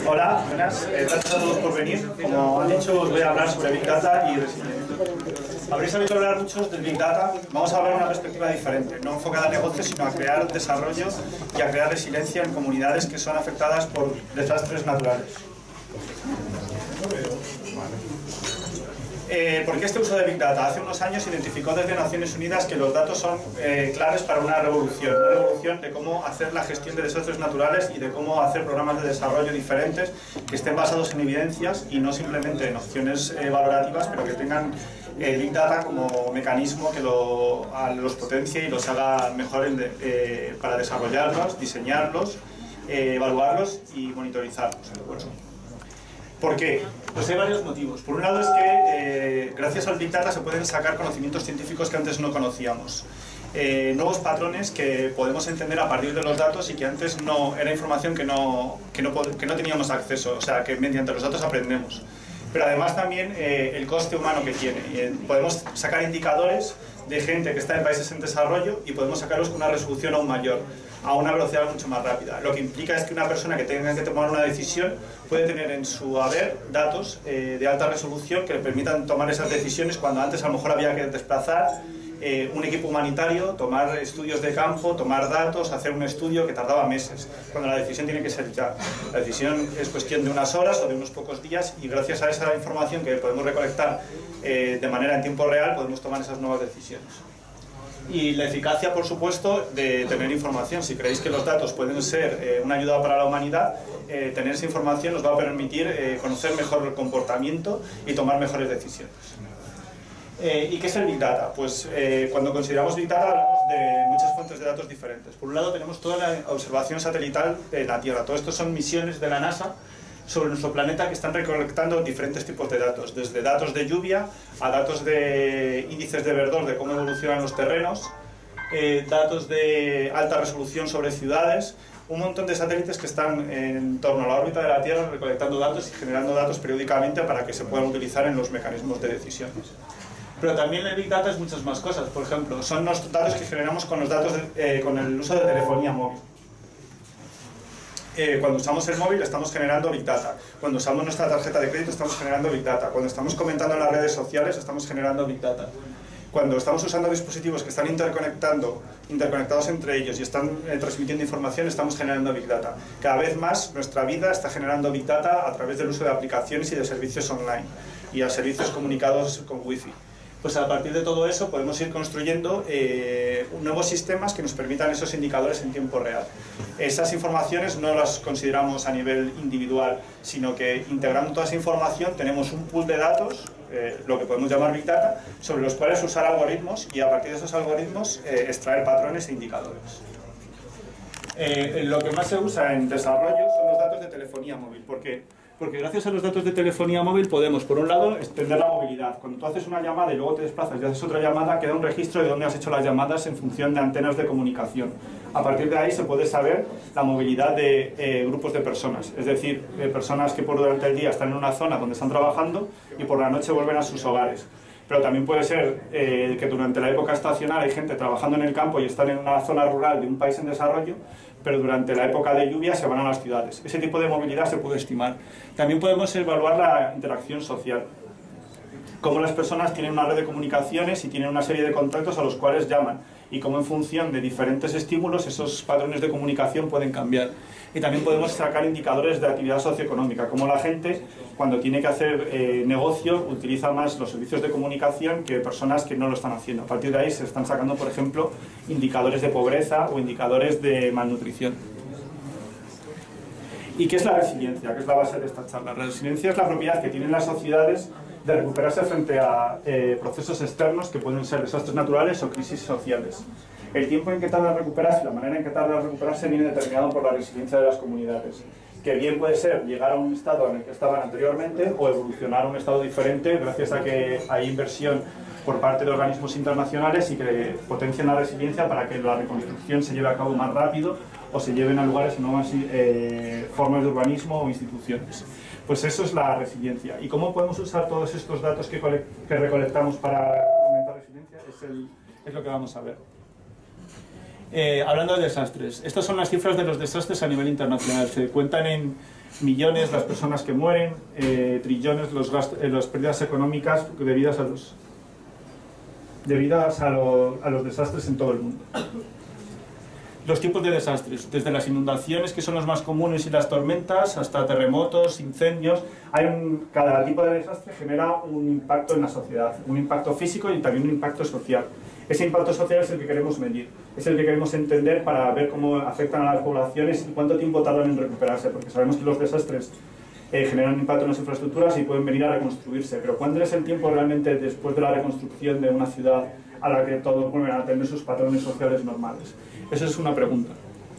Hola, buenas. Gracias a todos por venir. Como han dicho, os voy a hablar sobre Big Data y resiliencia. Habréis oído hablar muchos del Big Data. Vamos a hablar de una perspectiva diferente, no enfocada a negocios, sino a crear desarrollo y a crear resiliencia en comunidades que son afectadas por desastres naturales. ¿Por qué este uso de Big Data? Hace unos años se identificó desde Naciones Unidas que los datos son claves para una revolución de cómo hacer la gestión de desastres naturales y de cómo hacer programas de desarrollo diferentes que estén basados en evidencias y no simplemente en opciones valorativas, pero que tengan Big Data como mecanismo que los potencie y los haga mejor para desarrollarlos, diseñarlos, evaluarlos y monitorizarlos. ¿Por qué? Pues hay varios motivos. Por un lado es que gracias al Big Data se pueden sacar conocimientos científicos que antes no conocíamos. Nuevos patrones que podemos entender a partir de los datos y que antes no era información que no teníamos acceso, o sea, que mediante los datos aprendemos. Pero además también el coste humano que tiene. Podemos sacar indicadores de gente que está en países en desarrollo y podemos sacarlos con una resolución aún mayor, a una velocidad mucho más rápida. Lo que implica es que una persona que tenga que tomar una decisión puede tener en su haber datos de alta resolución que le permitan tomar esas decisiones cuando antes a lo mejor había que desplazar un equipo humanitario, tomar estudios de campo, tomar datos, hacer un estudio que tardaba meses, cuando la decisión tiene que ser ya. La decisión es cuestión de unas horas o de unos pocos días y gracias a esa información que podemos recolectar de manera en tiempo real podemos tomar esas nuevas decisiones. Y la eficacia, por supuesto, de tener información. Si creéis que los datos pueden ser una ayuda para la humanidad, tener esa información nos va a permitir conocer mejor el comportamiento y tomar mejores decisiones. ¿Y qué es el Big Data? Pues cuando consideramos Big Data hablamos de muchas fuentes de datos diferentes. Por un lado tenemos toda la observación satelital de la Tierra. Todo esto son misiones de la NASA sobre nuestro planeta que están recolectando diferentes tipos de datos, desde datos de lluvia a datos de índices de verdor, de cómo evolucionan los terrenos, datos de alta resolución sobre ciudades, un montón de satélites que están en torno a la órbita de la Tierra recolectando datos y generando datos periódicamente para que se puedan utilizar en los mecanismos de decisiones. Pero también el Big Data es muchas más cosas. Por ejemplo, son los datos que generamos con el uso de telefonía móvil. Cuando usamos el móvil estamos generando Big Data. Cuando usamos nuestra tarjeta de crédito estamos generando Big Data. Cuando estamos comentando en las redes sociales estamos generando Big Data. Cuando estamos usando dispositivos que están interconectados entre ellos y están transmitiendo información, estamos generando Big Data. Cada vez más nuestra vida está generando Big Data a través del uso de aplicaciones y de servicios online y a servicios comunicados con Wi-Fi. Pues a partir de todo eso podemos ir construyendo nuevos sistemas que nos permitan esos indicadores en tiempo real. Esas informaciones no las consideramos a nivel individual, sino que integrando toda esa información tenemos un pool de datos, lo que podemos llamar Big Data, sobre los cuales usar algoritmos y a partir de esos algoritmos extraer patrones e indicadores. Lo que más se usa en desarrollo son los datos de telefonía móvil. ¿Por qué? Porque gracias a los datos de telefonía móvil podemos, por un lado, extender la movilidad. Cuando tú haces una llamada y luego te desplazas y haces otra llamada, queda un registro de dónde has hecho las llamadas en función de antenas de comunicación. A partir de ahí se puede saber la movilidad de grupos de personas, es decir, personas que durante el día están en una zona donde están trabajando y por la noche vuelven a sus hogares. Pero también puede ser que durante la época estacional hay gente trabajando en el campo y están en una zona rural de un país en desarrollo, pero durante la época de lluvia se van a las ciudades. Ese tipo de movilidad se puede estimar. También podemos evaluar la interacción social, cómo las personas tienen una red de comunicaciones y tienen una serie de contactos a los cuales llaman y cómo en función de diferentes estímulos esos patrones de comunicación pueden cambiar. Y también podemos sacar indicadores de actividad socioeconómica, cómo la gente cuando tiene que hacer negocio utiliza más los servicios de comunicación que personas que no lo están haciendo. A partir de ahí se están sacando, por ejemplo, indicadores de pobreza o indicadores de malnutrición. ¿Y qué es la resiliencia? ¿Qué es la base de esta charla? La resiliencia es la propiedad que tienen las sociedades de recuperarse frente a procesos externos que pueden ser desastres naturales o crisis sociales. El tiempo en que tarda en recuperarse, la manera en que tarda en recuperarse viene determinado por la resiliencia de las comunidades, que bien puede ser llegar a un estado en el que estaban anteriormente o evolucionar a un estado diferente gracias a que hay inversión por parte de organismos internacionales y que potencian la resiliencia para que la reconstrucción se lleve a cabo más rápido o se lleven a lugares en nuevas formas de urbanismo o instituciones. Pues eso es la resiliencia. ¿Y cómo podemos usar todos estos datos que recolectamos para aumentar resiliencia? Es lo que vamos a ver. Hablando de desastres, estas son las cifras de los desastres a nivel internacional. Se cuentan millones las personas que mueren, trillones las pérdidas económicas debidas a los desastres en todo el mundo. Los tipos de desastres, desde las inundaciones, que son los más comunes, y las tormentas, hasta terremotos, incendios. Cada tipo de desastre genera un impacto en la sociedad, un impacto físico y también un impacto social. Ese impacto social es el que queremos medir, es el que queremos entender para ver cómo afectan a las poblaciones y cuánto tiempo tardan en recuperarse, porque sabemos que los desastres generan un impacto en las infraestructuras y pueden venir a reconstruirse, pero ¿cuánto es el tiempo realmente después de la reconstrucción de una ciudad a la que todos vuelven a tener sus patrones sociales normales? Esa es una pregunta.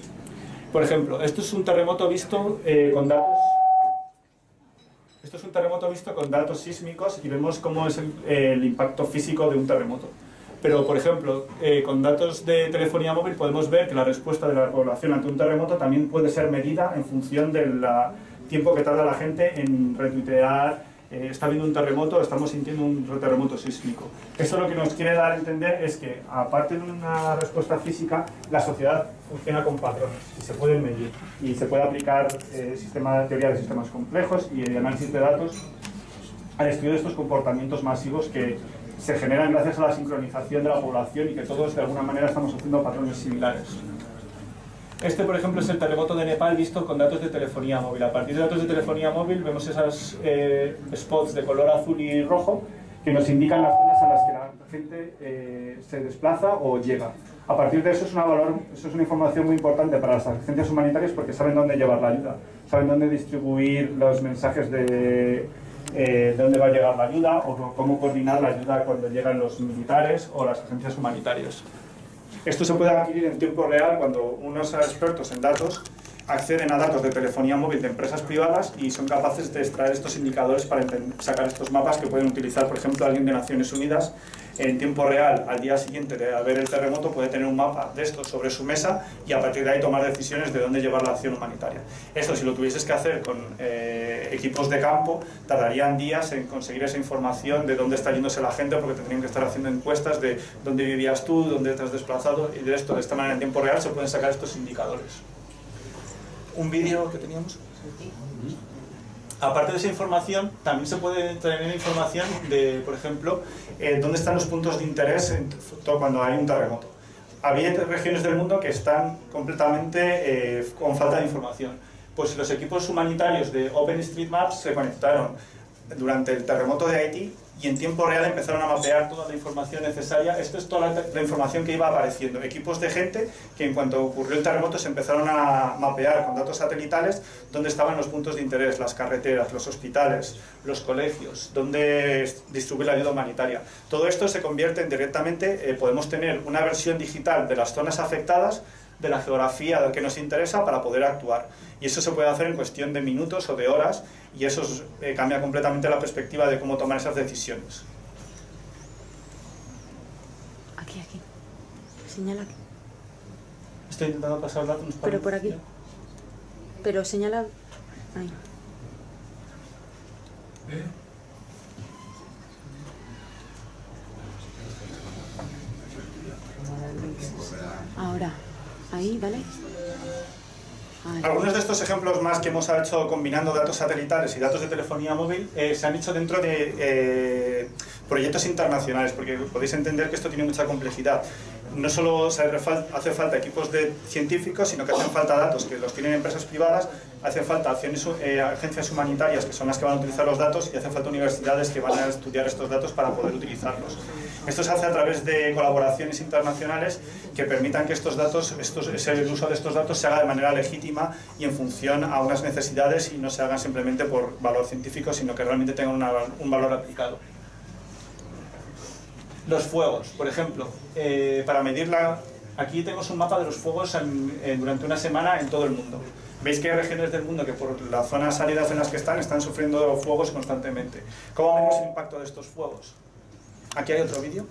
Por ejemplo, esto es un terremoto visto con datos. Esto es un terremoto visto con datos sísmicos y vemos cómo es el impacto físico de un terremoto. Pero, por ejemplo, con datos de telefonía móvil podemos ver que la respuesta de la población ante un terremoto también puede ser medida en función del tiempo que tarda la gente en retuitear. Está habiendo un terremoto, estamos sintiendo un terremoto sísmico. Eso lo que nos quiere dar a entender es que, aparte de una respuesta física, la sociedad funciona con patrones y se pueden medir. Y se puede aplicar teoría de sistemas complejos y el análisis de datos al estudio de estos comportamientos masivos que se generan gracias a la sincronización de la población y que todos de alguna manera estamos haciendo patrones similares. Este, por ejemplo, es el terremoto de Nepal visto con datos de telefonía móvil. A partir de datos de telefonía móvil vemos esas spots de color azul y rojo que nos indican las zonas a las que la gente se desplaza o llega. A partir de eso es una información muy importante para las agencias humanitarias porque saben dónde llevar la ayuda, saben dónde distribuir los mensajes de dónde va a llegar la ayuda o cómo coordinar la ayuda cuando llegan los militares o las agencias humanitarias. Esto se puede adquirir en tiempo real cuando unos expertos en datos acceden a datos de telefonía móvil de empresas privadas y son capaces de extraer estos indicadores para sacar estos mapas que pueden utilizar, por ejemplo, alguien de Naciones Unidas en tiempo real. Al día siguiente de haber el terremoto puede tener un mapa de esto sobre su mesa y a partir de ahí tomar decisiones de dónde llevar la acción humanitaria. Esto, si lo tuvieses que hacer con equipos de campo, tardarían días en conseguir esa información de dónde está yéndose la gente, porque tendrían que estar haciendo encuestas de dónde vivías tú, dónde te has desplazado, y de esto, de esta manera en tiempo real se pueden sacar estos indicadores. Un vídeo que teníamos. Aparte de esa información, también se puede tener información de, por ejemplo, dónde están los puntos de interés cuando hay un terremoto. Había regiones del mundo que están completamente con falta de información. Pues los equipos humanitarios de OpenStreetMaps se conectaron durante el terremoto de Haití y en tiempo real empezaron a mapear toda la información necesaria. Esto es toda la información que iba apareciendo. Equipos de gente que en cuanto ocurrió el terremoto se empezaron a mapear con datos satelitales dónde estaban los puntos de interés, las carreteras, los hospitales, los colegios, dónde distribuir la ayuda humanitaria. Todo esto se convierte en directamente, podemos tener una versión digital de las zonas afectadas, de la geografía que nos interesa para poder actuar. Y eso se puede hacer en cuestión de minutos o de horas y eso cambia completamente la perspectiva de cómo tomar esas decisiones. Aquí. Señala aquí. Estoy intentando pasar datos. Pero por aquí. Pero señala... Ahí. Ahora. Ahí, ¿vale? Ahí. Algunos de estos ejemplos más que hemos hecho combinando datos satelitales y datos de telefonía móvil se han hecho dentro de proyectos internacionales, porque podéis entender que esto tiene mucha complejidad. No solo hace falta equipos de científicos, sino que hacen falta datos que los tienen empresas privadas, hace falta agencias humanitarias que son las que van a utilizar los datos y hace falta universidades que van a estudiar estos datos para poder utilizarlos. Esto se hace a través de colaboraciones internacionales que permitan que estos datos, el uso de estos datos se haga de manera legítima y en función a unas necesidades y no se hagan simplemente por valor científico, sino que realmente tengan un valor aplicado. Los fuegos, por ejemplo, para medirla, aquí tenemos un mapa de los fuegos durante una semana en todo el mundo. Veis que hay regiones del mundo que por las zonas áridas en las que están sufriendo fuegos constantemente. ¿Cómo medimos el impacto de estos fuegos? Aquí hay otro vídeo.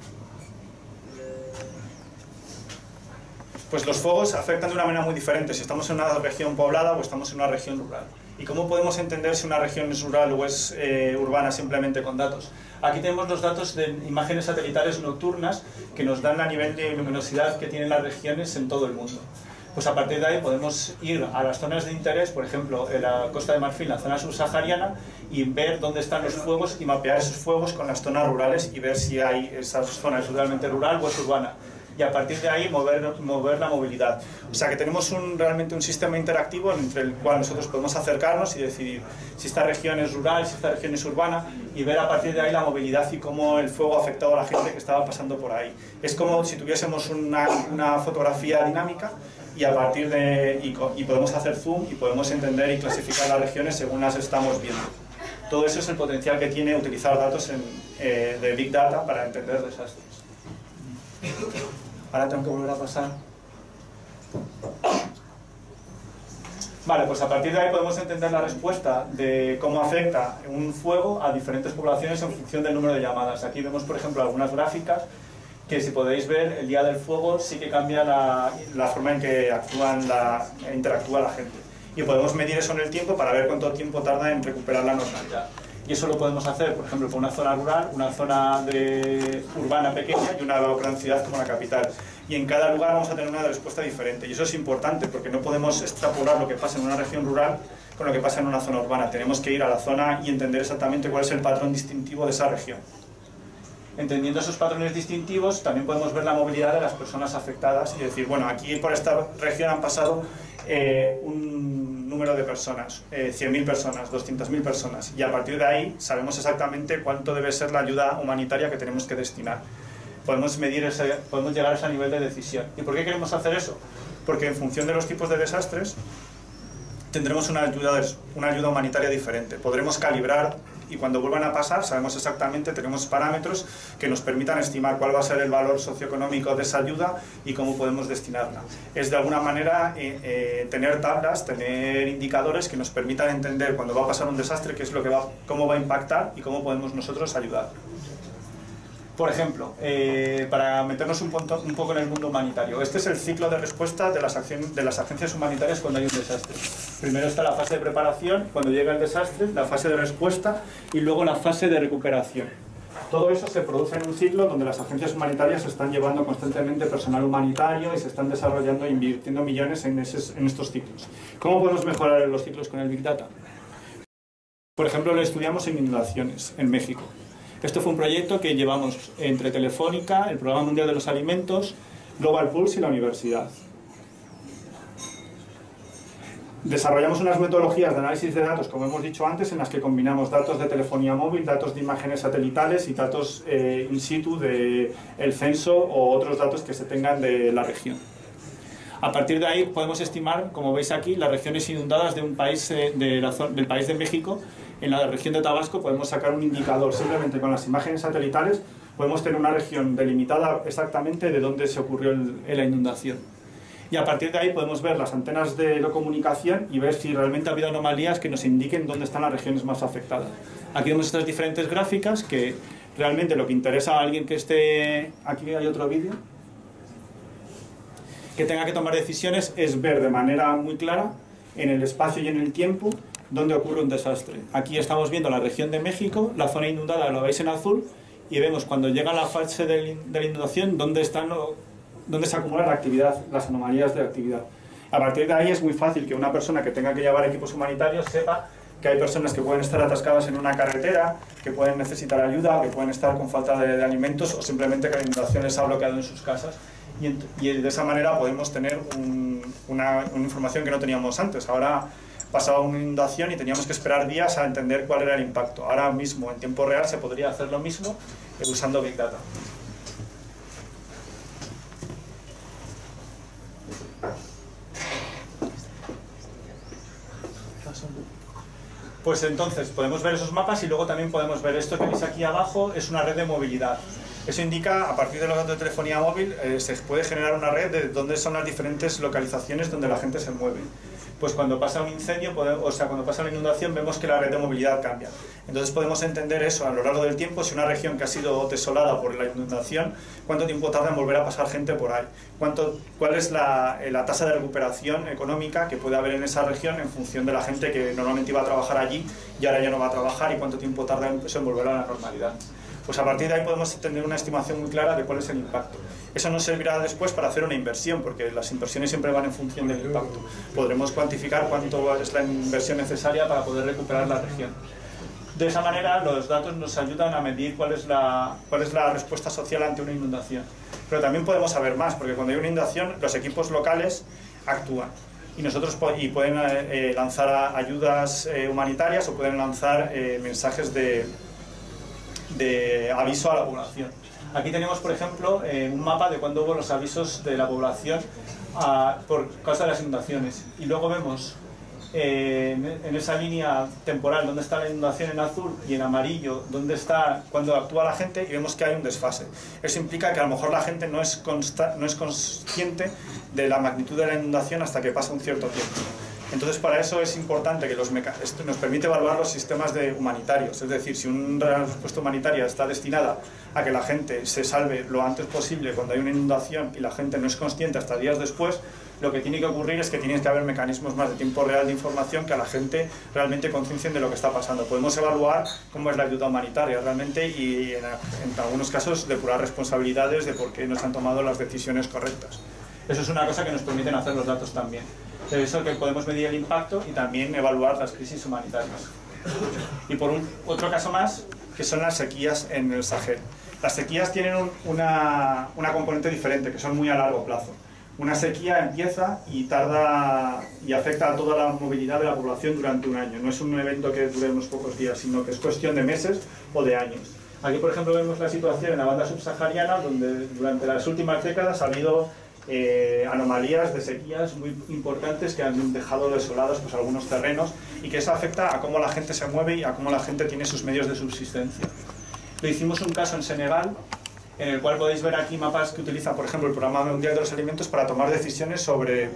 Pues los fuegos afectan de una manera muy diferente si estamos en una región poblada o estamos en una región rural. ¿Y cómo podemos entender si una región es rural o es urbana simplemente con datos? Aquí tenemos los datos de imágenes satelitales nocturnas que nos dan a nivel de luminosidad que tienen las regiones en todo el mundo. Pues a partir de ahí podemos ir a las zonas de interés, por ejemplo, en la Costa de Marfil, la zona subsahariana, y ver dónde están los fuegos y mapear esos fuegos con las zonas rurales y ver si hay esas zonas realmente rural o es urbana. Y a partir de ahí mover la movilidad. O sea que tenemos realmente un sistema interactivo entre el cual nosotros podemos acercarnos y decidir si esta región es rural, si esta región es urbana, y ver a partir de ahí la movilidad y cómo el fuego ha afectado a la gente que estaba pasando por ahí. Es como si tuviésemos una fotografía dinámica y a partir de y podemos hacer zoom y podemos entender y clasificar las regiones según las estamos viendo. Todo eso es el potencial que tiene utilizar datos de Big Data para entender desastres. Ahora tengo que volver a pasar. Vale, pues a partir de ahí podemos entender la respuesta de cómo afecta un fuego a diferentes poblaciones en función del número de llamadas. Aquí vemos, por ejemplo, algunas gráficas que, si podéis ver, el día del fuego sí que cambia la forma en que interactúa la gente. Y podemos medir eso en el tiempo para ver cuánto tiempo tarda en recuperar la normalidad. Y eso lo podemos hacer, por ejemplo, con una zona rural, una zona urbana pequeña y una gran ciudad como la capital. Y en cada lugar vamos a tener una respuesta diferente. Y eso es importante porque no podemos extrapolar lo que pasa en una región rural con lo que pasa en una zona urbana. Tenemos que ir a la zona y entender exactamente cuál es el patrón distintivo de esa región. Entendiendo esos patrones distintivos, también podemos ver la movilidad de las personas afectadas y decir, bueno, aquí por esta región han pasado un número de personas, 100.000 personas, 200.000 personas, y a partir de ahí sabemos exactamente cuánto debe ser la ayuda humanitaria que tenemos que destinar. Podemos llegar a ese nivel de decisión. ¿Y por qué queremos hacer eso? Porque en función de los tipos de desastres tendremos una ayuda humanitaria diferente. Podremos calibrar y cuando vuelvan a pasar sabemos exactamente, tenemos parámetros que nos permitan estimar cuál va a ser el valor socioeconómico de esa ayuda y cómo podemos destinarla. Es de alguna manera tener tablas, tener indicadores que nos permitan entender cuando va a pasar un desastre qué es lo que cómo va a impactar y cómo podemos nosotros ayudar. Por ejemplo, para meternos un poco en el mundo humanitario, este es el ciclo de respuesta de las agencias humanitarias cuando hay un desastre. Primero está la fase de preparación, cuando llega el desastre, la fase de respuesta y luego la fase de recuperación. Todo eso se produce en un ciclo donde las agencias humanitarias están llevando constantemente personal humanitario y se están desarrollando e invirtiendo millones en estos ciclos. ¿Cómo podemos mejorar los ciclos con el Big Data? Por ejemplo, lo estudiamos en inundaciones en México. Esto fue un proyecto que llevamos entre Telefónica, el Programa Mundial de los Alimentos, Global Pulse y la universidad. Desarrollamos unas metodologías de análisis de datos, como hemos dicho antes, en las que combinamos datos de telefonía móvil, datos de imágenes satelitales y datos in situ del censo o otros datos que se tengan de la región. A partir de ahí podemos estimar, como veis aquí, las regiones inundadas de un país, del país de México. En la región de Tabasco podemos sacar un indicador simplemente con las imágenes satelitales. Podemos tener una región delimitada exactamente de dónde se ocurrió la inundación. Y a partir de ahí podemos ver las antenas de comunicación y ver si realmente ha habido anomalías que nos indiquen dónde están las regiones más afectadas. Aquí vemos estas diferentes gráficas que realmente lo que interesa a alguien que esté... Aquí hay otro vídeo. Que tenga que tomar decisiones es ver de manera muy clara en el espacio y en el tiempo dónde ocurre un desastre. Aquí estamos viendo la región de México, la zona inundada lo veis en azul y vemos cuando llega la fase de la inundación dónde se acumula la actividad, las anomalías de actividad. A partir de ahí es muy fácil que una persona que tenga que llevar equipos humanitarios sepa que hay personas que pueden estar atascadas en una carretera, que pueden necesitar ayuda, que pueden estar con falta de alimentos o simplemente que la inundación les ha bloqueado en sus casas. Y de esa manera podemos tener una información que no teníamos antes. Ahora pasaba una inundación y teníamos que esperar días a entender cuál era el impacto. Ahora mismo, en tiempo real, se podría hacer lo mismo usando Big Data. Pues entonces podemos ver esos mapas y luego también podemos ver esto que veis aquí abajo, es una red de movilidad. Eso indica, a partir de los datos de telefonía móvil, se puede generar una red de dónde son las diferentes localizaciones donde la gente se mueve. Pues cuando pasa un incendio, cuando pasa una inundación, vemos que la red de movilidad cambia. Entonces podemos entender eso a lo largo del tiempo, si una región que ha sido desolada por la inundación, cuánto tiempo tarda en volver a pasar gente por ahí. Cuál es la tasa de recuperación económica que puede haber en esa región en función de la gente que normalmente iba a trabajar allí y ahora ya no va a trabajar y cuánto tiempo tarda en volver a la normalidad. Pues a partir de ahí podemos tener una estimación muy clara de cuál es el impacto. Eso nos servirá después para hacer una inversión, porque las inversiones siempre van en función del impacto. Podremos cuantificar cuánto es la inversión necesaria para poder recuperar la región. De esa manera, los datos nos ayudan a medir cuál es la respuesta social ante una inundación. Pero también podemos saber más, porque cuando hay una inundación, los equipos locales actúan. Y pueden lanzar ayudas humanitarias o pueden lanzar mensajes de aviso a la población. Aquí tenemos, por ejemplo, un mapa de cuándo hubo los avisos de la población por causa de las inundaciones. Y luego vemos en esa línea temporal dónde está la inundación en azul y en amarillo dónde está cuando actúa la gente, y vemos que hay un desfase. Eso implica que a lo mejor la gente no es consciente de la magnitud de la inundación hasta que pasa un cierto tiempo. Entonces, para eso es importante que esto nos permite evaluar los sistemas humanitarios. Es decir, si una respuesta humanitaria está destinada a que la gente se salve lo antes posible cuando hay una inundación y la gente no es consciente hasta días después, lo que tiene que ocurrir es que tiene que haber mecanismos más de tiempo real de información que a la gente realmente conciencien de lo que está pasando. Podemos evaluar cómo es la ayuda humanitaria realmente y en algunos casos depurar responsabilidades de por qué no se han tomado las decisiones correctas. Eso es una cosa que nos permiten hacer los datos también. De eso que podemos medir el impacto y también evaluar las crisis humanitarias. Y por otro caso más, que son las sequías en el Sahel. Las sequías tienen una componente diferente, que son muy a largo plazo. Una sequía empieza y afecta a toda la movilidad de la población durante un año. No es un evento que dure unos pocos días, sino que es cuestión de meses o de años. Aquí, por ejemplo, vemos la situación en la banda subsahariana, donde durante las últimas décadas ha habido anomalías de sequías muy importantes que han dejado desolados pues, algunos terrenos, y que eso afecta a cómo la gente se mueve y a cómo la gente tiene sus medios de subsistencia. Lo hicimos un caso en Senegal, en el cual podéis ver aquí mapas que utiliza, por ejemplo, el Programa Mundial de los Alimentos para tomar decisiones sobre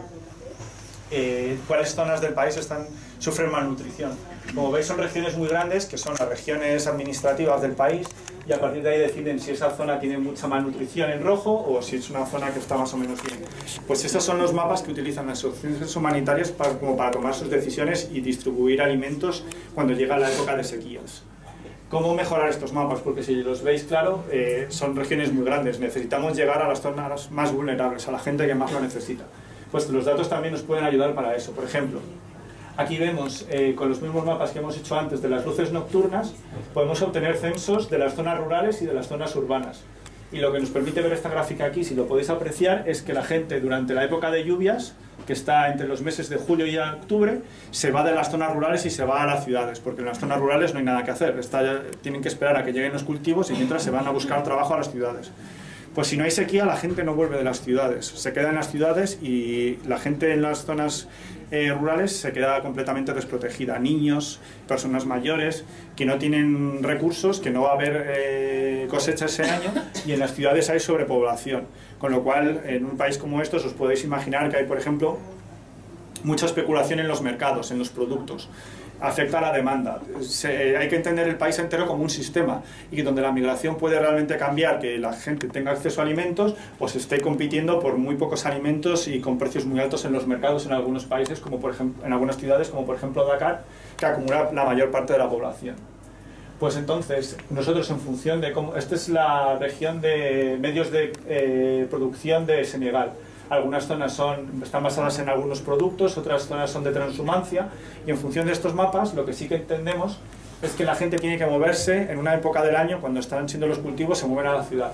cuáles zonas del país sufren malnutrición. Como veis, son regiones muy grandes, que son las regiones administrativas del país, y a partir de ahí deciden si esa zona tiene mucha malnutrición en rojo o si es una zona que está más o menos bien. Pues esos son los mapas que utilizan las asociaciones humanitarias como para tomar sus decisiones y distribuir alimentos cuando llega la época de sequías. ¿Cómo mejorar estos mapas? Porque si los veis claro, son regiones muy grandes. Necesitamos llegar a las zonas más vulnerables, a la gente que más lo necesita. Pues los datos también nos pueden ayudar para eso. Por ejemplo, aquí vemos, con los mismos mapas que hemos hecho antes de las luces nocturnas, podemos obtener censos de las zonas rurales y de las zonas urbanas. Y lo que nos permite ver esta gráfica aquí, si lo podéis apreciar, es que la gente durante la época de lluvias, que está entre los meses de julio y octubre, se va de las zonas rurales y se va a las ciudades, porque en las zonas rurales no hay nada que hacer. Tienen que esperar a que lleguen los cultivos y mientras se van a buscar trabajo a las ciudades. Pues si no hay sequía, la gente no vuelve de las ciudades, se queda en las ciudades y la gente en las zonas rurales se queda completamente desprotegida. Niños, personas mayores, que no tienen recursos, que no va a haber cosecha ese año, y en las ciudades hay sobrepoblación. Con lo cual, en un país como estos, os podéis imaginar que hay, por ejemplo, mucha especulación en los mercados, en los productos. Afecta a la demanda. Hay que entender el país entero como un sistema, y donde la migración puede realmente cambiar que la gente tenga acceso a alimentos, pues esté compitiendo por muy pocos alimentos y con precios muy altos en los mercados en algunos países, como por ejemplo, en algunas ciudades, como por ejemplo Dakar, que acumula la mayor parte de la población. Pues entonces, nosotros en función de cómo... Esta es la región de medios de producción de Senegal. Algunas zonas están basadas en algunos productos, otras zonas son de transhumancia, y en función de estos mapas lo que sí que entendemos es que la gente tiene que moverse en una época del año, cuando están siendo los cultivos, se mueven a la ciudad.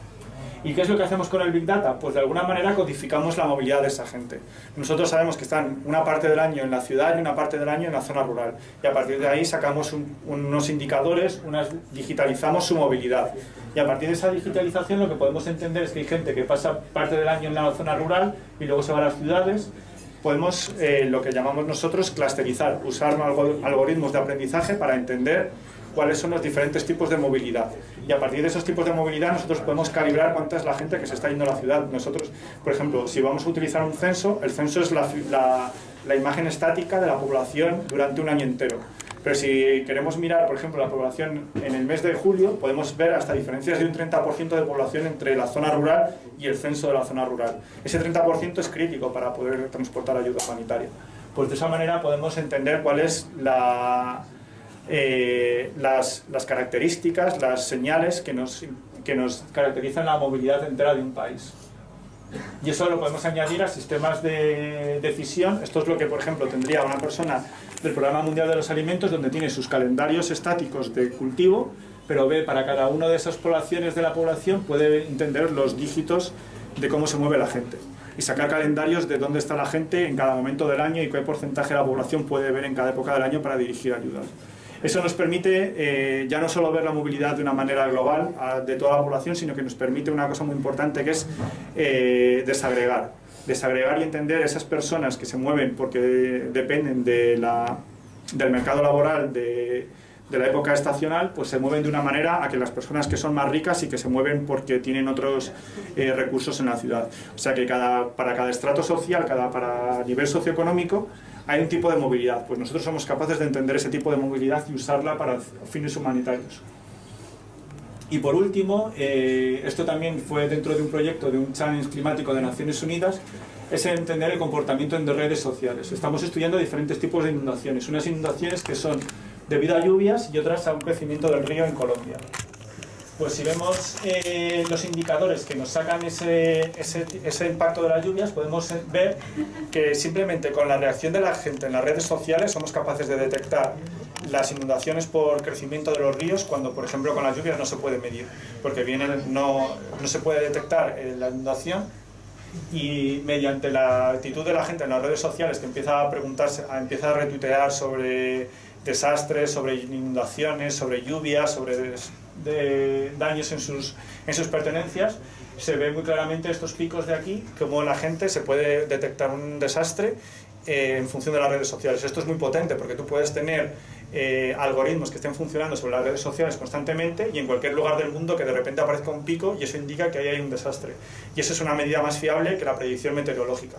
¿Y qué es lo que hacemos con el Big Data? Pues de alguna manera codificamos la movilidad de esa gente. Nosotros sabemos que están una parte del año en la ciudad y una parte del año en la zona rural. Y a partir de ahí sacamos unos indicadores, digitalizamos su movilidad. Y a partir de esa digitalización lo que podemos entender es que hay gente que pasa parte del año en la zona rural y luego se va a las ciudades. Podemos, lo que llamamos nosotros, clusterizar, usar algoritmos de aprendizaje para entender cuáles son los diferentes tipos de movilidad. Y a partir de esos tipos de movilidad nosotros podemos calibrar cuánta es la gente que se está yendo a la ciudad. Nosotros, por ejemplo, si vamos a utilizar un censo, el censo es la imagen estática de la población durante un año entero. Pero si queremos mirar, por ejemplo, la población en el mes de julio, podemos ver hasta diferencias de un 30% de población entre la zona rural y el censo de la zona rural. Ese 30% es crítico para poder transportar ayuda humanitaria. Pues de esa manera podemos entender cuál es las características, las señales que nos caracterizan la movilidad entera de un país. Y eso lo podemos añadir a sistemas de decisión. Esto es lo que, por ejemplo, tendría una persona del Programa Mundial de los Alimentos, donde tiene sus calendarios estáticos de cultivo, pero ve para cada una de esas poblaciones de la población, puede entender los dígitos de cómo se mueve la gente y sacar calendarios de dónde está la gente en cada momento del año y qué porcentaje de la población puede ver en cada época del año para dirigir ayudas. Eso nos permite ya no solo ver la movilidad de una manera global de toda la población, sino que nos permite una cosa muy importante, que es desagregar y entender esas personas que se mueven porque dependen del mercado laboral de la época estacional, pues se mueven de una manera a que las personas que son más ricas y que se mueven porque tienen otros recursos en la ciudad. O sea que para cada estrato social, para nivel socioeconómico, hay un tipo de movilidad. Pues nosotros somos capaces de entender ese tipo de movilidad y usarla para fines humanitarios. Y por último, esto también fue dentro de un proyecto de un challenge climático de Naciones Unidas, es entender el comportamiento en redes sociales. Estamos estudiando diferentes tipos de inundaciones. Unas inundaciones que son debido a lluvias y otras a un crecimiento del río en Colombia. Pues si vemos los indicadores que nos sacan ese impacto de las lluvias, podemos ver que simplemente con la reacción de la gente en las redes sociales somos capaces de detectar las inundaciones por crecimiento de los ríos, cuando por ejemplo con las lluvias no se puede medir, porque no se puede detectar la inundación, y mediante la actitud de la gente en las redes sociales, que empieza a retuitear sobre desastres, sobre inundaciones, sobre lluvias, sobre daños en sus pertenencias, se ve muy claramente estos picos de aquí, como la gente se puede detectar un desastre en función de las redes sociales. Esto es muy potente porque tú puedes tener algoritmos que estén funcionando sobre las redes sociales constantemente y en cualquier lugar del mundo que de repente aparezca un pico y eso indica que ahí hay un desastre. Y eso es una medida más fiable que la predicción meteorológica.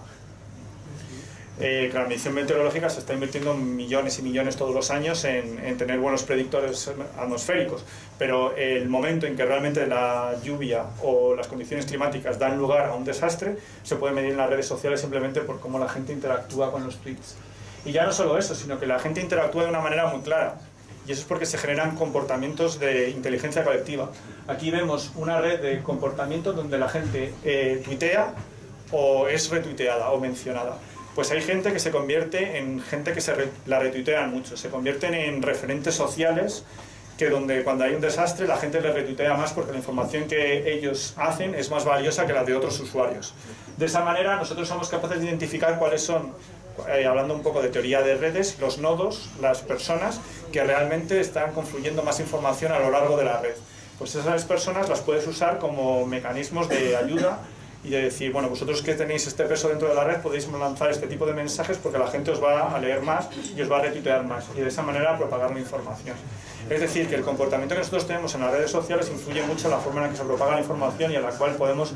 Que la medición meteorológica se está invirtiendo millones y millones todos los años en tener buenos predictores atmosféricos, pero el momento en que realmente la lluvia o las condiciones climáticas dan lugar a un desastre se puede medir en las redes sociales simplemente por cómo la gente interactúa con los tweets. Y ya no solo eso, sino que la gente interactúa de una manera muy clara, y eso es porque se generan comportamientos de inteligencia colectiva. Aquí vemos una red de comportamientos donde la gente tuitea o es retuiteada o mencionada. Pues hay gente que se convierte en gente que la retuitean mucho, se convierten en referentes sociales, que cuando hay un desastre la gente le retuitea más porque la información que ellos hacen es más valiosa que la de otros usuarios. De esa manera nosotros somos capaces de identificar cuáles son, hablando un poco de teoría de redes, los nodos, las personas que realmente están confluyendo más información a lo largo de la red. Pues esas personas las puedes usar como mecanismos de ayuda y de decir, bueno, vosotros que tenéis este peso dentro de la red podéis lanzar este tipo de mensajes porque la gente os va a leer más y os va a retuitear más y de esa manera propagar la información. Es decir, que el comportamiento que nosotros tenemos en las redes sociales influye mucho en la forma en la que se propaga la información y en la cual podemos,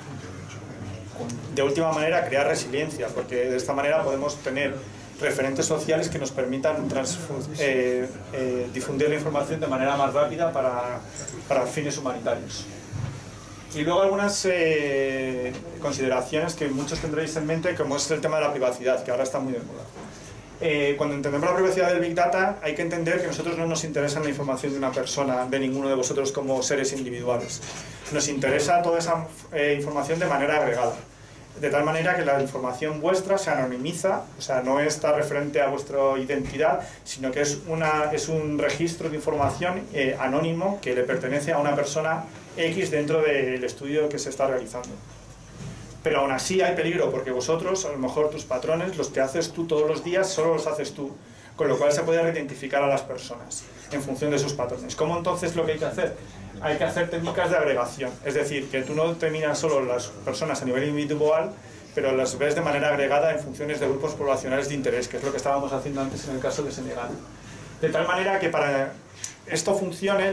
de última manera, crear resiliencia, porque de esta manera podemos tener referentes sociales que nos permitan difundir la información de manera más rápida para fines humanitarios. Y luego algunas consideraciones que muchos tendréis en mente, como es el tema de la privacidad, que ahora está muy de moda. Cuando entendemos la privacidad del Big Data, hay que entender que a nosotros no nos interesa la información de una persona, de ninguno de vosotros como seres individuales. Nos interesa toda esa información de manera agregada, de tal manera que la información vuestra se anonimiza, o sea, no está referente a vuestra identidad, sino que es un registro de información anónimo que le pertenece a una persona X dentro del estudio que se está realizando. Pero aún así hay peligro, porque vosotros, a lo mejor tus patrones, los que haces tú todos los días, solo los haces tú, con lo cual se puede identificar a las personas en función de sus patrones. ¿Cómo entonces lo que hay que hacer? Hay que hacer técnicas de agregación, es decir, que tú no determinas solo las personas a nivel individual, pero las ves de manera agregada en funciones de grupos poblacionales de interés, que es lo que estábamos haciendo antes en el caso de Senegal. De tal manera que para esto funcione,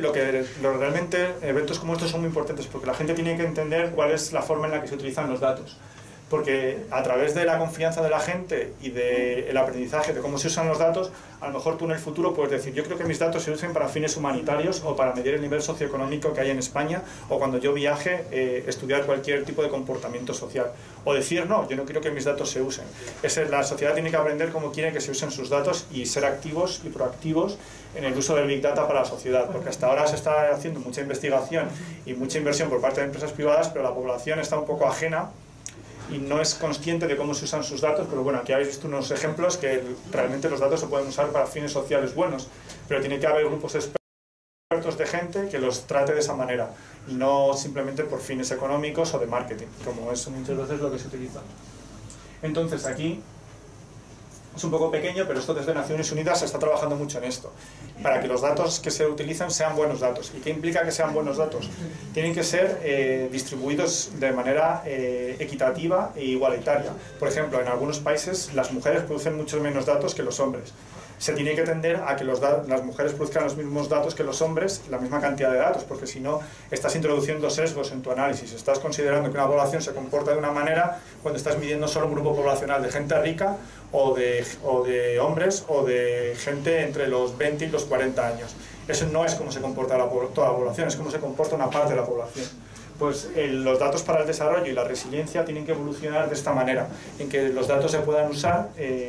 realmente eventos como estos son muy importantes, porque la gente tiene que entender cuál es la forma en la que se utilizan los datos. porque a través de la confianza de la gente y del aprendizaje de cómo se usan los datos, a lo mejor tú en el futuro puedes decir, yo creo que mis datos se usen para fines humanitarios o para medir el nivel socioeconómico que hay en España, o cuando yo viaje, estudiar cualquier tipo de comportamiento social. O decir, no, yo no quiero que mis datos se usen. La sociedad tiene que aprender cómo quiere que se usen sus datos y ser activos y proactivos en el uso del Big Data para la sociedad, porque hasta ahora se está haciendo mucha investigación y mucha inversión por parte de empresas privadas, pero la población está un poco ajena y no es consciente de cómo se usan sus datos. Pero bueno, aquí habéis visto unos ejemplos que realmente los datos se pueden usar para fines sociales buenos, pero tiene que haber grupos expertos de gente que los trate de esa manera y no simplemente por fines económicos o de marketing, como es muchas veces lo que se utiliza. Entonces aquí es un poco pequeño, pero esto desde Naciones Unidas se está trabajando mucho en esto, para que los datos que se utilicen sean buenos datos. ¿Y qué implica que sean buenos datos? Tienen que ser distribuidos de manera equitativa e igualitaria. Por ejemplo, en algunos países las mujeres producen mucho menos datos que los hombres. Se tiene que tender a que las mujeres produzcan los mismos datos que los hombres, la misma cantidad de datos, porque si no estás introduciendo sesgos en tu análisis, estás considerando que una población se comporta de una manera cuando estás midiendo solo un grupo poblacional de gente rica o de hombres o de gente entre los 20 y los 40 años. Eso no es cómo se comporta toda la población, es cómo se comporta una parte de la población. Pues los datos para el desarrollo y la resiliencia tienen que evolucionar de esta manera, en que los datos se puedan usar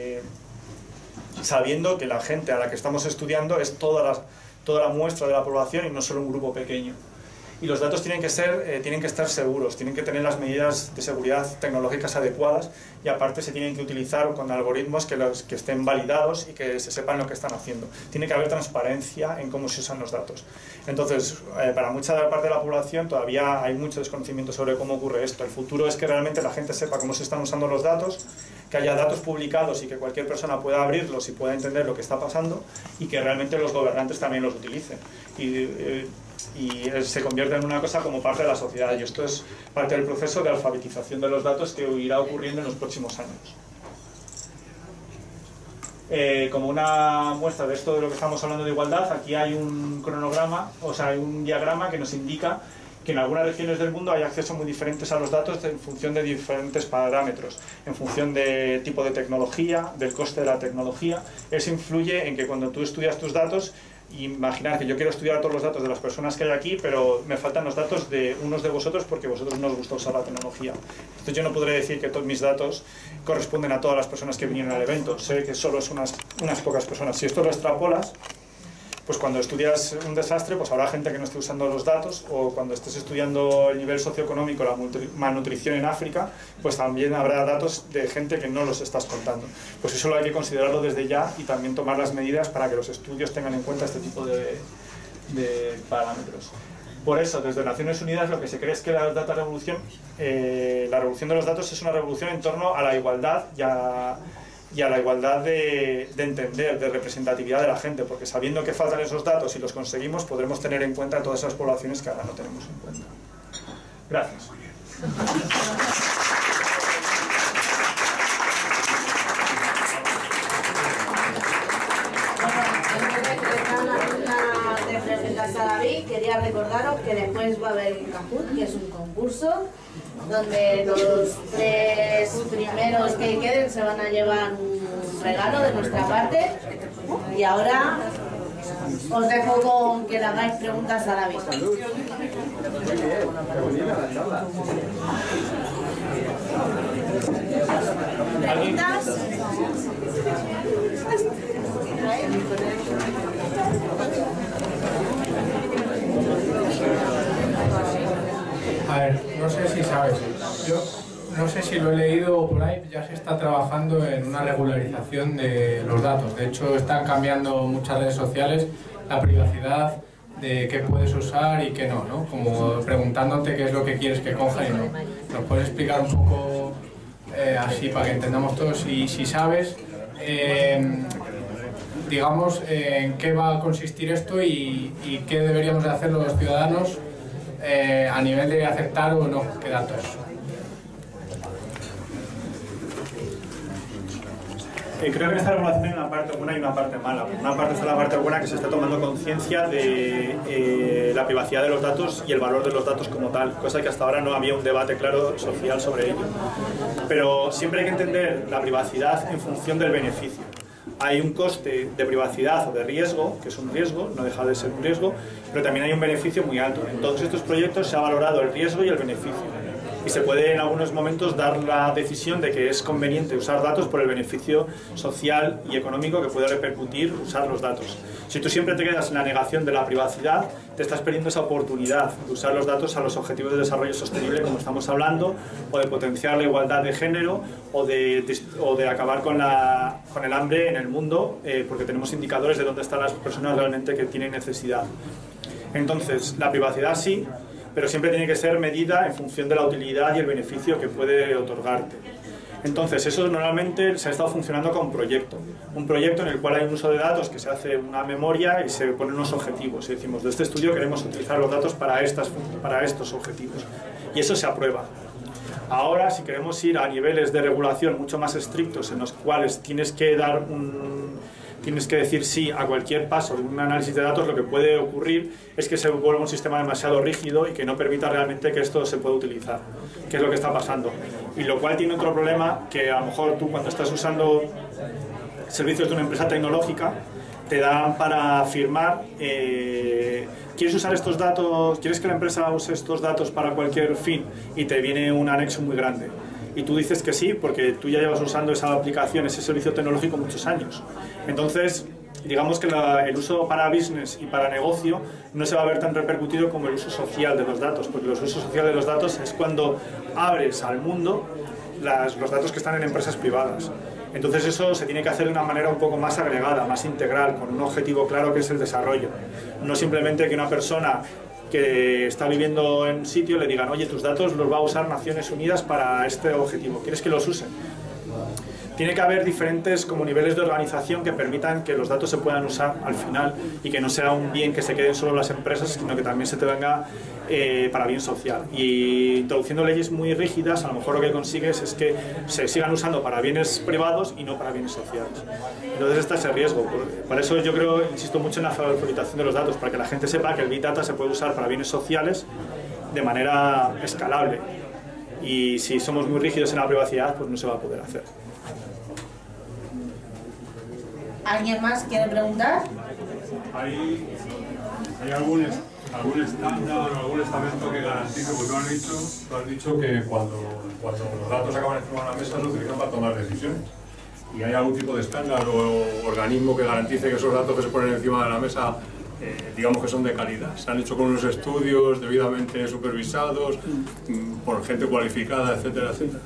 sabiendo que la gente a la que estamos estudiando es toda la muestra de la población y no solo un grupo pequeño. Y los datos tienen que estar seguros, tienen que tener las medidas de seguridad tecnológicas adecuadas y aparte se tienen que utilizar con algoritmos que estén validados y que se sepan lo que están haciendo. Tiene que haber transparencia en cómo se usan los datos. Entonces, para mucha parte de la población todavía hay mucho desconocimiento sobre cómo ocurre esto. El futuro es que realmente la gente sepa cómo se están usando los datos, que haya datos publicados y que cualquier persona pueda abrirlos y pueda entender lo que está pasando y que realmente los gobernantes también los utilicen. Y se convierte en una cosa como parte de la sociedad, y esto es parte del proceso de alfabetización de los datos que irá ocurriendo en los próximos años. Como una muestra de esto de lo que estamos hablando de igualdad, aquí hay un cronograma, o sea, hay un diagrama que nos indica que en algunas regiones del mundo hay acceso muy diferentes a los datos en función de diferentes parámetros, en función del tipo de tecnología, del coste de la tecnología. Eso influye en que cuando tú estudias tus datos, imaginar que yo quiero estudiar todos los datos de las personas que hay aquí, pero me faltan los datos de unos de vosotros porque a vosotros no os gusta usar la tecnología. Entonces yo no podré decir que todos mis datos corresponden a todas las personas que vinieron al evento. Sé que solo es unas pocas personas. Si esto lo extrapolas, pues cuando estudias un desastre, pues habrá gente que no esté usando los datos, o cuando estés estudiando el nivel socioeconómico, la malnutrición en África, pues también habrá datos de gente que no los estás contando. Pues eso lo hay que considerarlo desde ya y también tomar las medidas para que los estudios tengan en cuenta este tipo de parámetros. Por eso, desde Naciones Unidas lo que se cree es que la data revolución, la revolución de los datos es una revolución en torno a la igualdad y a la igualdad de entender, de representatividad de la gente, porque sabiendo que faltan esos datos y los conseguimos, podremos tener en cuenta todas esas poblaciones que ahora no tenemos en cuenta. Gracias. A David, quería recordaros que después va a haber un Kahoot, que es un concurso donde los 3 primeros que queden se van a llevar un regalo de nuestra parte. Y ahora os dejo con que le hagáis preguntas a David. ¿Preguntas? A ver, no sé si sabes, yo no sé si lo he leído por ahí, ya se está trabajando en una regularización de los datos. De hecho, están cambiando muchas redes sociales la privacidad de qué puedes usar y qué no, ¿no? Como preguntándote qué es lo que quieres que coja y no. ¿Nos puedes explicar un poco así para que entendamos todos si sabes, digamos, en qué va a consistir esto y qué deberíamos de hacer los ciudadanos a nivel de aceptar o no qué datos? Creo que en esta regulación hay una parte buena y una parte mala. Por una parte está la parte buena, que se está tomando conciencia de la privacidad de los datos y el valor de los datos como tal, cosa que hasta ahora no había un debate claro social sobre ello. Pero siempre hay que entender la privacidad en función del beneficio. Hay un coste de privacidad o de riesgo, que es un riesgo, no deja de ser un riesgo, pero también hay un beneficio muy alto. En todos estos proyectos se ha valorado el riesgo y el beneficio. Y se puede en algunos momentos dar la decisión de que es conveniente usar datos por el beneficio social y económico que puede repercutir usar los datos. Si tú siempre te quedas en la negación de la privacidad, te estás perdiendo esa oportunidad de usar los datos a los objetivos de desarrollo sostenible, como estamos hablando, o de potenciar la igualdad de género, o de acabar con el hambre en el mundo, porque tenemos indicadores de dónde están las personas realmente que tienen necesidad. Entonces, la privacidad sí, pero siempre tiene que ser medida en función de la utilidad y el beneficio que puede otorgarte. Entonces, eso normalmente se ha estado funcionando con un proyecto en el cual hay un uso de datos, que se hace una memoria y se ponen unos objetivos. Y decimos, de este estudio queremos utilizar los datos para estos objetivos. Y eso se aprueba. Ahora, si queremos ir a niveles de regulación mucho más estrictos, en los cuales tienes que decir sí a cualquier paso de un análisis de datos, lo que puede ocurrir es que se vuelva un sistema demasiado rígido y que no permita realmente que esto se pueda utilizar, que es lo que está pasando. Y lo cual tiene otro problema, que a lo mejor tú cuando estás usando servicios de una empresa tecnológica, te dan para firmar, ¿quieres usar estos datos? ¿Quieres que la empresa use estos datos para cualquier fin? Y te viene un anexo muy grande. Y tú dices que sí, porque tú ya llevas usando esa aplicación, ese servicio tecnológico muchos años. Entonces, digamos que el uso para business y para negocio no se va a ver tan repercutido como el uso social de los datos, porque el uso social de los datos es cuando abres al mundo los datos que están en empresas privadas. Entonces eso se tiene que hacer de una manera un poco más agregada, más integral, con un objetivo claro que es el desarrollo. No simplemente que una persona que está viviendo en un sitio le digan, oye, tus datos los va a usar Naciones Unidas para este objetivo, ¿quieres que los usen? Tiene que haber diferentes como niveles de organización que permitan que los datos se puedan usar al final y que no sea un bien que se queden solo las empresas, sino que también se te venga para bien social. Y introduciendo leyes muy rígidas, a lo mejor lo que consigues es que se sigan usando para bienes privados y no para bienes sociales. Entonces está ese riesgo. Por eso yo creo, insisto mucho en la alfabetización de los datos, para que la gente sepa que el Big Data se puede usar para bienes sociales de manera escalable. Y si somos muy rígidos en la privacidad, pues no se va a poder hacer. ¿Alguien más quiere preguntar? ¿Hay algún estándar o algún estamento que garantice? Porque tú has dicho que cuando los datos acaban encima de la mesa se utilizan para tomar decisiones. ¿Y hay algún tipo de estándar o organismo que garantice que esos datos que se ponen encima de la mesa, digamos que son de calidad? ¿Se han hecho con unos estudios debidamente supervisados, por gente cualificada, etcétera, etcétera?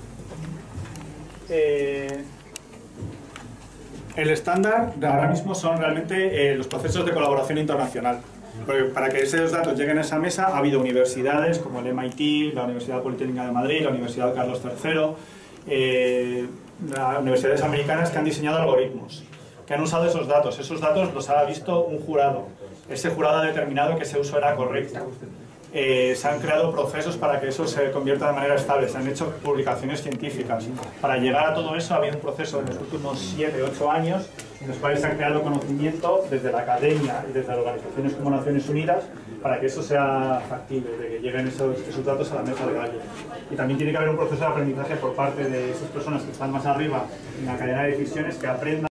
El estándar de ahora mismo son realmente los procesos de colaboración internacional. Porque para que esos datos lleguen a esa mesa ha habido universidades como el MIT, la Universidad Politécnica de Madrid, la Universidad Carlos III, las universidades americanas que han diseñado algoritmos, que han usado esos datos. Esos datos los ha visto un jurado. Ese jurado ha determinado que ese uso era correcto. Se han creado procesos para que eso se convierta de manera estable, se han hecho publicaciones científicas. Para llegar a todo eso ha habido un proceso en los últimos 7-8 años en los cuales se ha creado conocimiento desde la academia y desde organizaciones como Naciones Unidas para que eso sea factible, de que lleguen esos datos a la mesa de gallo. Y también tiene que haber un proceso de aprendizaje por parte de esas personas que están más arriba en la cadena de decisiones, que aprendan